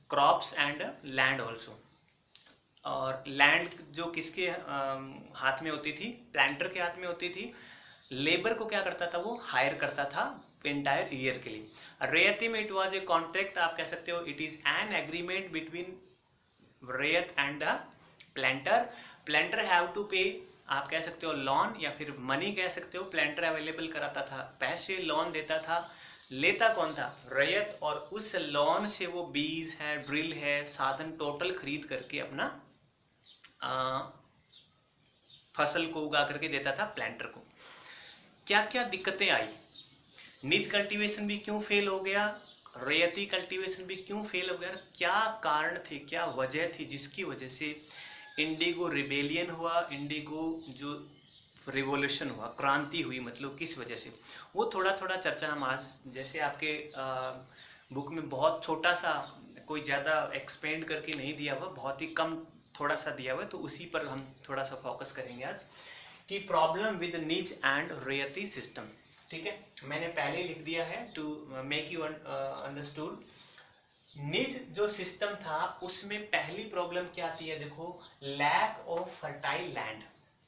Crops and land also. और land जो किसके हाथ में होती थी, प्लांटर के हाथ में होती थी। लेबर को क्या करता था, वो हायर करता था एंटायर ईयर के लिए। रेयती में इट वाज ए कॉन्ट्रैक्ट, आप कह सकते हो it is an agreement between रेयत and the planter. Planter have to pay, आप कह सकते हो लॉन या फिर मनी कह सकते हो। प्लांटर अवेलेबल कराता था पैसे, लॉन देता था। लेता कौन था, रैयत। और उस लॉन से वो बीज है, ड्रिल है, साधन टोटल खरीद करके अपना फसल को उगा करके देता था प्लांटर को। क्या क्या दिक्कतें आई, निज कल्टीवेशन भी क्यों फेल हो गया, रैयती कल्टीवेशन भी क्यों फेल हो गया, क्या कारण थे, क्या वजह थी जिसकी वजह से इंडिगो रिबेलियन हुआ, इंडिगो जो रिवोल्यूशन हुआ, क्रांति हुई, मतलब किस वजह से, वो थोड़ा थोड़ा चर्चा हम आज, जैसे आपके बुक में बहुत छोटा सा, कोई ज़्यादा एक्सपेंड करके नहीं दिया हुआ, बहुत ही कम थोड़ा सा दिया हुआ है, तो उसी पर हम थोड़ा सा फोकस करेंगे आज कि प्रॉब्लम विद नीच एंड रैयती सिस्टम। ठीक है, मैंने पहले ही लिख दिया है टू मेक यू अंडरस्टूड। निज जो सिस्टम था उसमें पहली प्रॉब्लम क्या आती है, देखो, लैक ऑफ फर्टाइल लैंड।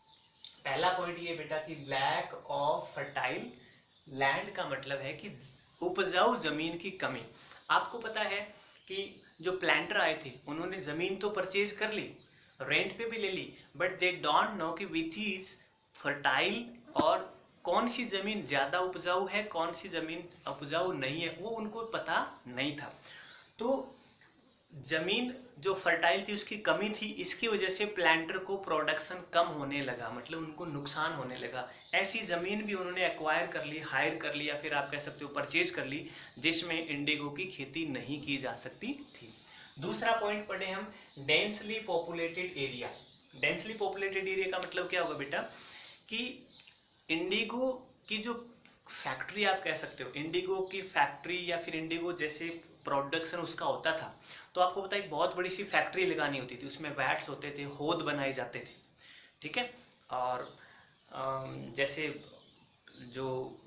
पहला पॉइंट ये बेटा कि लैक ऑफ फर्टाइल लैंड का मतलब है कि उपजाऊ जमीन की कमी। आपको पता है कि जो प्लांटर आए थे उन्होंने जमीन तो परचेज कर ली, रेंट पे भी ले ली, बट दे डोंट नो कि विच इज फर्टाइल, और कौन सी जमीन ज्यादा उपजाऊ है, कौन सी जमीन उपजाऊ नहीं है, वो उनको पता नहीं था। तो जमीन जो फर्टाइल थी उसकी कमी थी, इसकी वजह से प्लांटर को प्रोडक्शन कम होने लगा, मतलब उनको नुकसान होने लगा। ऐसी जमीन भी उन्होंने एक्वायर कर ली, हायर कर ली, या फिर आप कह सकते हो परचेज कर ली, जिसमें इंडिगो की खेती नहीं की जा सकती थी। दूसरा पॉइंट पढ़े हम, densely populated area. Densely populated area का मतलब क्या होगा बेटा कि इंडिगो की जो फैक्ट्री, आप कह सकते हो इंडिगो की फैक्ट्री या फिर इंडिगो जैसे प्रोडक्शन उसका होता था, तो आपको पता है एक बहुत बड़ी सी फैक्ट्री लगानी होती थी, उसमें वैट्स होते थे, होद बनाए जाते थे। ठीक है, और जैसे जो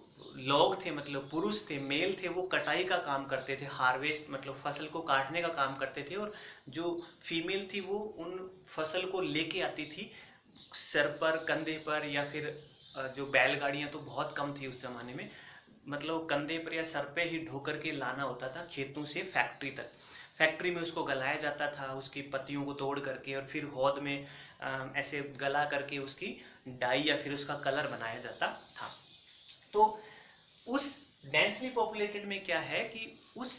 लोग थे, मतलब पुरुष थे, मेल थे, वो कटाई का काम करते थे, हार्वेस्ट मतलब फसल को काटने का काम करते थे, और जो फीमेल थी वो उन फसल को लेके आती थी सर पर, कंधे पर, या फिर जो बैलगाड़ियां तो बहुत कम थी उस जमाने में, मतलब कंधे पर या सर पे ही ढो करके लाना होता था खेतों से फैक्ट्री तक। फैक्ट्री में उसको गलाया जाता था, उसकी पत्तियों को तोड़ करके, और फिर हौद में ऐसे गला करके उसकी डाई या फिर उसका कलर बनाया जाता था। तो उस डेंसली पॉपुलेटेड में क्या है कि उस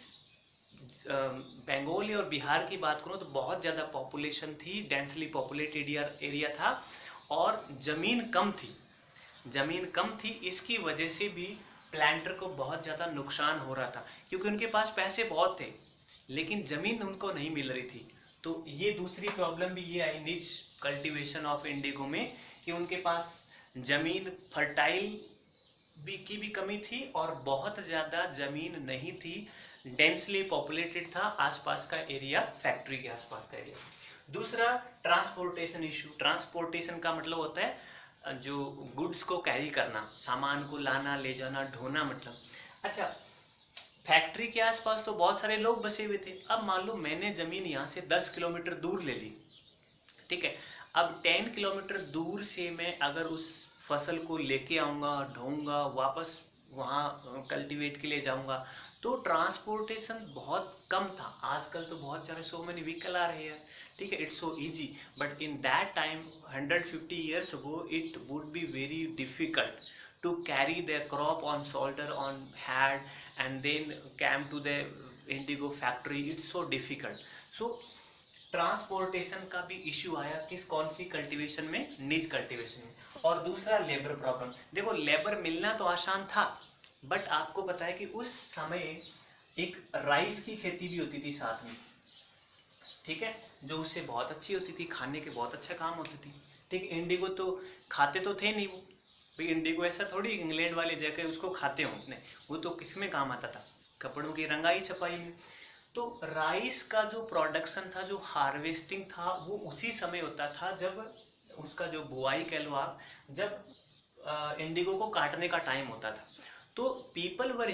बंगाल और बिहार की बात करूं तो बहुत ज़्यादा पॉपुलेशन थी, डेंसली पॉपुलेटेड एरिया था, और ज़मीन कम थी, ज़मीन कम थी, इसकी वजह से भी प्लांटर को बहुत ज़्यादा नुकसान हो रहा था, क्योंकि उनके पास पैसे बहुत थे लेकिन ज़मीन उनको नहीं मिल रही थी। तो ये दूसरी प्रॉब्लम भी ये आई निज कल्टीवेशन ऑफ इंडिगो में, कि उनके पास ज़मीन फर्टाइल की भी कमी थी और बहुत ज़्यादा ज़मीन नहीं थी, डेंसली पॉपुलेटेड था आसपास का एरिया, फैक्ट्री के आसपास का एरिया। दूसरा, ट्रांसपोर्टेशन इशू। ट्रांसपोर्टेशन का मतलब होता है जो गुड्स को कैरी करना, सामान को लाना, ले जाना, ढोना, मतलब। अच्छा, फैक्ट्री के आसपास तो बहुत सारे लोग बसे हुए थे। अब मान लो मैंने ज़मीन यहाँ से 10 किलोमीटर दूर ले ली, ठीक है, अब 10 किलोमीटर दूर से मैं अगर उस फसल को लेके आऊँगा, ढोऊंगा, वापस वहाँ कल्टीवेट के लिए जाऊँगा, तो ट्रांसपोर्टेशन बहुत कम था। आजकल तो बहुत सारे सो मेनी व्हीकल आ रहे हैं, ठीक है, it's so easy, but in that time 150 years ago it would be very difficult to carry their crop on shoulder, on head, and then came to the indigo factory. It's so difficult. So transportation का भी issue आया, किस कौन सी cultivation में, निज cultivation में। और दूसरा, लेबर प्रॉब्लम। देखो, लेबर मिलना तो आसान था, बट आपको पता है कि उस समय एक राइस की खेती भी होती थी साथ में, ठीक है, जो उससे बहुत अच्छी होती थी, खाने के बहुत अच्छा काम होती थी। ठीक, इंडिगो तो खाते तो थे नहीं वो, भाई इंडिगो ऐसा थोड़ी इंग्लैंड वाले जाकर उसको खाते हों, नहीं, वो तो किस में काम आता था, कपड़ों की रंगाई छपाई में। तो राइस का जो प्रोडक्शन था, जो हार्वेस्टिंग था, वो उसी समय होता था जब उसका जो बुआई कह लो आप, जब इंडिगो को काटने का टाइम होता था। तो people were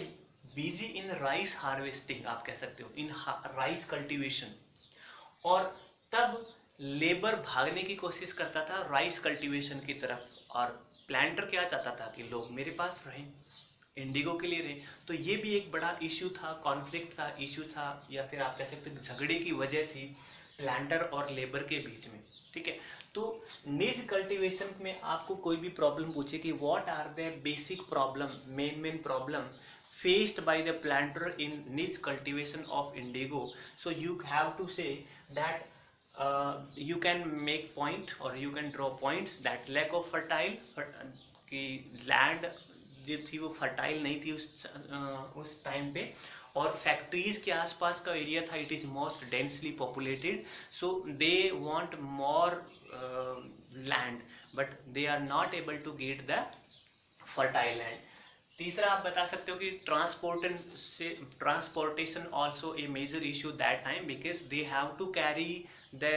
busy in rice harvesting, आप कह सकते हो इन राइस कल्टीवेशन। और तब लेबर भागने की कोशिश करता था राइस कल्टीवेशन की तरफ, और प्लांटर क्या चाहता था कि लोग मेरे पास रहें, इंडिगो के लिए रहे। तो ये भी एक बड़ा इश्यू था, कॉन्फ्लिक्ट था, इश्यू था, या फिर आप कह सकते हो झगड़े की वजह थी प्लांटर और लेबर के बीच में। ठीक है, तो निज कल्टीवेशन में आपको कोई भी प्रॉब्लम पूछे कि what are the basic problem, main problem faced by the planter in niche cultivation of indigo, so you have to say that you can make point or you can draw points that lack of fertile कि land जो थी वो fertile नहीं थी उस time पे, और factories के आसपास का एरिया था, it is most densely populated, so they want more land but they are not able to get the fertile land. तीसरा आप बता सकते हो कि transportation also a major issue that time, because they have to carry the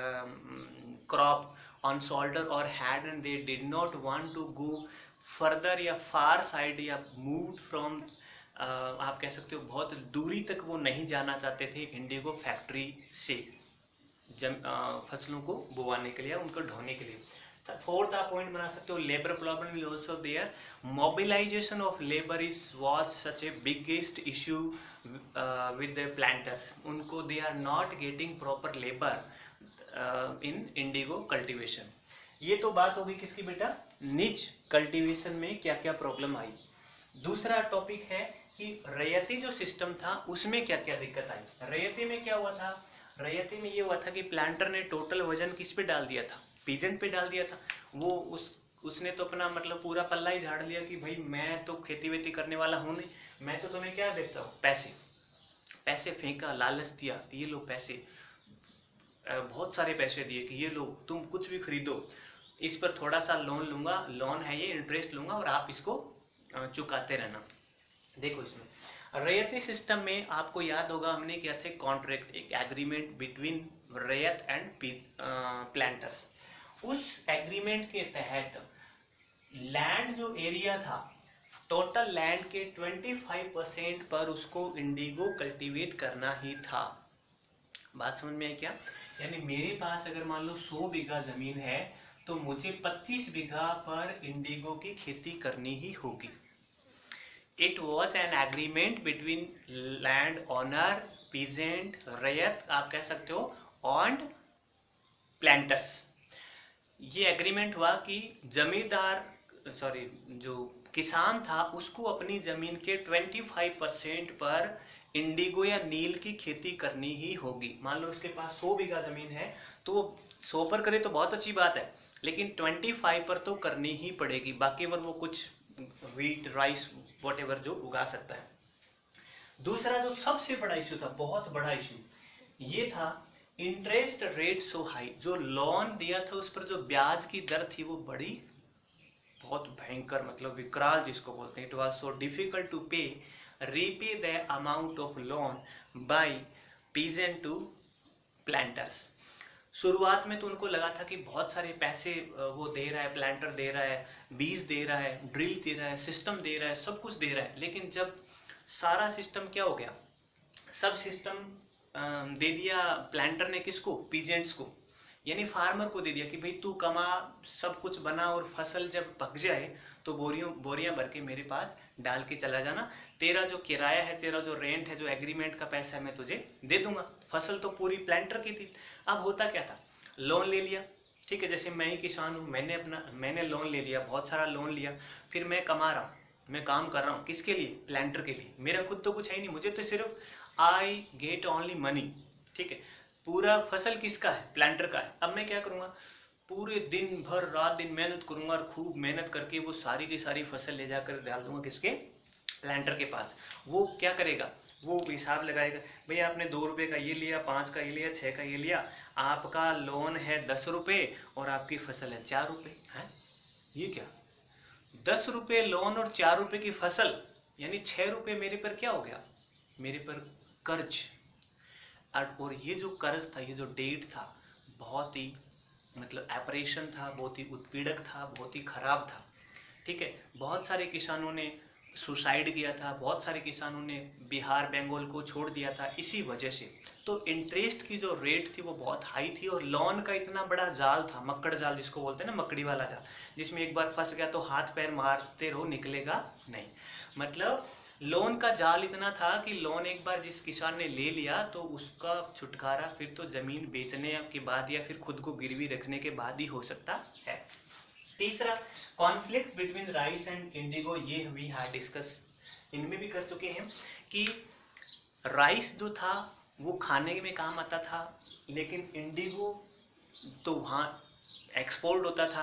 crop on shoulder और head, and they did not want to go further या far side या move from, आप कह सकते हो बहुत दूरी तक वो नहीं जाना चाहते थे इंडिगो फैक्ट्री से फसलों को बोवाने के लिए, उनको ढोने के लिए। फोर्थ आप पॉइंट बना सकते हो, labour problem is also there, mobilization of labour is was such a biggest issue with the planters, उनको they are not getting proper labour in indigo cultivation. ये तो बात होगी किसकी बेटा, निच कल्टीवेशन में क्या क्या प्रॉब्लम आई। दूसरा टॉपिक है कि रैयती जो सिस्टम था उसमें क्या क्या दिक्कत आई। रैयती में क्या हुआ था, रैयती में ये हुआ था कि प्लांटर ने टोटल वजन किस पे डाल दिया था, पीजेंट पे डाल दिया था। वो उसने तो अपना मतलब पूरा पल्ला ही झाड़ लिया कि भाई मैं तो खेती वेती करने वाला हूँ नहीं, मैं तो तुम्हें क्या देता हूँ, पैसे, पैसे फेंका, लालच दिया, ये लो पैसे, बहुत सारे पैसे दिए कि ये लो तुम कुछ भी खरीदो, इस पर थोड़ा सा लोन लूंगा, लोन है ये, इंटरेस्ट लूंगा और आप इसको चुकाते रहना। देखो इसमें रैयती सिस्टम में आपको याद होगा हमने क्या थे, कॉन्ट्रैक्ट, एक agreement between ryot and planters. उस एग्रीमेंट के तहत लैंड जो एरिया था, टोटल लैंड के 25% पर उसको इंडिगो कल्टीवेट करना ही था। बात समझ में है क्या, यानी मेरे पास अगर मान लो 100 बीघा जमीन है तो मुझे 25 बीघा पर इंडिगो की खेती करनी ही होगी। It was an agreement between land owner, peasant, ryot आप कह सकते हो, एंड प्लांटर्स। ये एग्रीमेंट हुआ कि जमींदार जो किसान था उसको अपनी जमीन के 25% पर इंडिगो या नील की खेती करनी ही होगी। मान लो उसके पास 100 बीघा जमीन है तो वो 100 पर करे तो बहुत अच्छी बात है, लेकिन 25 पर तो करनी ही पड़ेगी, बाकी पर वो कुछ व्हीट, राइस, वॉटेवर जो उगा सकता है। दूसरा जो सबसे बड़ा इशू था, बहुत बड़ा इशू, ये था इंटरेस्ट रेट सो हाई। जो लोन दिया था उस पर जो ब्याज की दर थी वो बड़ी, बहुत भयंकर, मतलब विकराल जिसको बोलते हैं। It was so difficult to pay repay the amount of loan by peasant to planters. शुरुआत में तो उनको लगा था कि बहुत सारे पैसे वो दे रहा है, प्लांटर दे रहा है, बीज दे रहा है, ड्रिल दे रहा है, सिस्टम दे रहा है, सब कुछ दे रहा है, लेकिन जब सारा सिस्टम क्या हो गया, सब सिस्टम दे दिया प्लांटर ने किसको, पीजेंट्स को, यानी फार्मर को दे दिया कि भाई तू कमा, सब कुछ बना, और फसल जब पक जाए तो बोरियां भर के मेरे पास डाल के चला जाना, तेरा जो किराया है, तेरा जो रेंट है, जो एग्रीमेंट का पैसा है मैं तुझे दे दूंगा। फसल तो पूरी प्लांटर की थी। अब होता क्या था, लोन ले लिया, ठीक है, जैसे मैं ही किसान हूँ, मैंने लोन ले लिया, बहुत सारा लोन लिया, फिर मैं कमा रहा हूँ, मैं काम कर रहा हूँ, किसके लिए, प्लांटर के लिए। मेरा खुद तो कुछ है ही नहीं, मुझे तो सिर्फ आई गेट ओनली मनी, ठीक है, पूरा फसल किसका है, प्लांटर का है। अब मैं क्या करूँगा, पूरे दिन भर रात दिन मेहनत करूंगा और खूब मेहनत करके वो सारी की सारी फसल ले जाकर डाल दूंगा किसके, प्लांटर के पास। वो क्या करेगा, वो हिसाब लगाएगा, भाई आपने 2 रुपये का ये लिया, 5 का ये लिया, 6 का ये लिया, आपका लोन है 10 रुपये और आपकी फसल है 4 रुपये। है ये क्या, 10 रुपये लोन और 4 रुपये की फसल, यानी 6 रुपये मेरे पर क्या हो गया, मेरे पर कर्ज। और ये जो कर्ज था, ये जो डेट था, बहुत ही मतलब ऑपरेशन था, बहुत ही उत्पीड़क था, बहुत ही खराब था, ठीक है। बहुत सारे किसानों ने सुसाइड किया था, बहुत सारे किसानों ने बिहार बंगाल को छोड़ दिया था इसी वजह से। तो इंटरेस्ट की जो रेट थी वो बहुत हाई थी, और लोन का इतना बड़ा जाल था, मक्कड़ जाल जिसको बोलते हैं ना, मकड़ी वाला जाल, जिसमें एक बार फंस गया तो हाथ पैर मारते रहो निकलेगा नहीं। मतलब लोन का जाल इतना था कि लोन एक बार जिस किसान ने ले लिया तो उसका छुटकारा फिर तो जमीन बेचने के बाद या फिर खुद को गिरवी रखने के बाद ही हो सकता है। तीसरा, conflict between rice and indigo, ये वी हैव डिस्कस, इनमें भी कर चुके हैं कि राइस जो था वो खाने में काम आता था, लेकिन इंडिगो तो वहाँ एक्सपोर्ट होता था।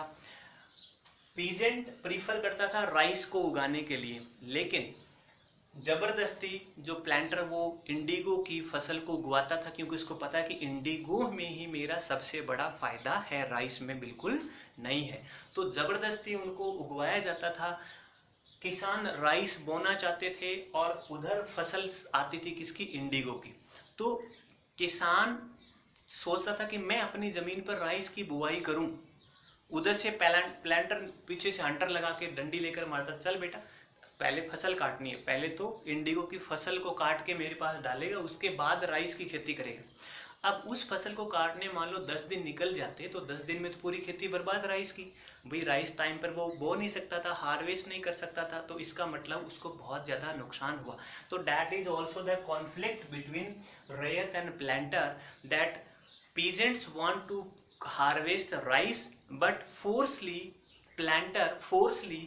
पीजेंट प्रीफर करता था राइस को उगाने के लिए, लेकिन जबरदस्ती जो प्लांटर वो इंडिगो की फसल को उगवाता था, क्योंकि उसको पता है कि इंडिगो में ही मेरा सबसे बड़ा फायदा है, राइस में बिल्कुल नहीं है। तो जबरदस्ती उनको उगवाया जाता था। किसान राइस बोना चाहते थे और उधर फसल आती थी किसकी, इंडिगो की। तो किसान सोचता था कि मैं अपनी जमीन पर राइस की बुआई करूं, उधर से प्लांटर पीछे से हंटर लगा के डंडी लेकर मारता, चल बेटा पहले फसल काटनी है, पहले तो इंडिगो की फसल को काट के मेरे पास डालेगा, उसके बाद राइस की खेती करेगा। अब उस फसल को काटने मान लो 10 दिन निकल जाते तो 10 दिन में तो पूरी खेती बर्बाद राइस की। भाई राइस टाइम पर वो बो नहीं सकता था, हार्वेस्ट नहीं कर सकता था, तो इसका मतलब उसको बहुत ज़्यादा नुकसान हुआ। तो that is also the conflict between ryot and planter, that peasants want to harvest the rice but planter forcefully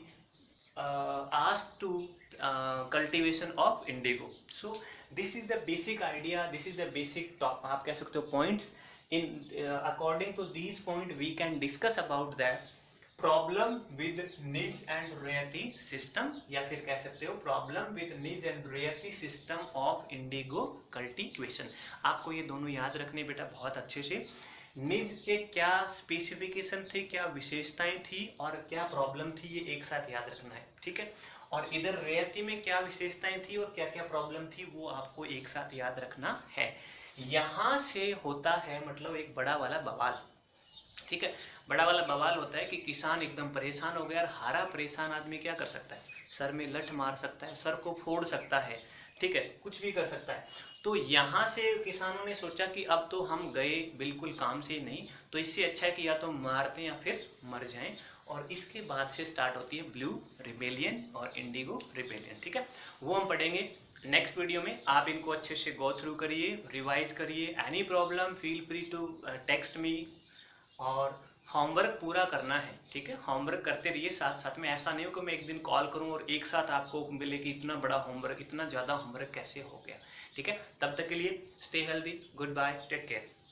asked to cultivation of indigo. So this is the basic idea, this is the basic top, आप कह सकते हो points. In according to these point we can discuss about that problem with nij and ryoti system, या फिर कह सकते हो problem with nij and ryoti system of indigo cultivation. आपको ये दोनों याद रखने बेटा बहुत अच्छे से। निज के क्या स्पेसिफिकेशन थे, क्या विशेषताएं थी और क्या प्रॉब्लम थी, ये एक साथ याद रखना है, ठीक है। और इधर रियती में क्या विशेषताएं थी और क्या क्या प्रॉब्लम थी वो आपको एक साथ याद रखना है। यहाँ से होता है मतलब एक बड़ा वाला बवाल, ठीक है। बड़ा वाला बवाल होता है कि किसान एकदम परेशान हो गया, और हारा परेशान आदमी क्या कर सकता है, सर में लठ मार सकता है, सर को फोड़ सकता है, ठीक है, कुछ भी कर सकता है। तो यहाँ से किसानों ने सोचा कि अब तो हम गए बिल्कुल काम से नहीं, तो इससे अच्छा है कि या तो मारते या फिर मर जाएं। और इसके बाद से स्टार्ट होती है ब्लू रिबेलियन और इंडिगो रिबेलियन, ठीक है। वो हम पढ़ेंगे नेक्स्ट वीडियो में। आप इनको अच्छे से गो थ्रू करिए, रिवाइज करिए। Any problem feel free to text me, और होमवर्क पूरा करना है, ठीक है। होमवर्क करते रहिए साथ साथ में, ऐसा नहीं हो कि मैं एक दिन कॉल करूं और एक साथ आपको मिले कि इतना बड़ा होमवर्क, इतना ज़्यादा होमवर्क कैसे हो गया, ठीक है। तब तक के लिए stay healthy, goodbye, take care.